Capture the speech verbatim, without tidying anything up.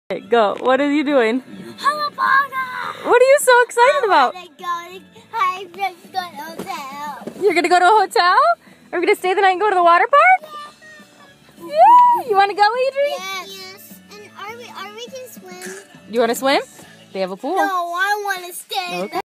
Okay, go. What are you doing? Halabaga! What are you so excited about? I'm just going to hotel. You're gonna go to a hotel? Are we gonna stay the night and go to the water park? Yeah. Yeah. You wanna go, Adri? Yes. Yes. And are we, are we can swim? You wanna swim? They have a pool. No, I wanna stay. Okay.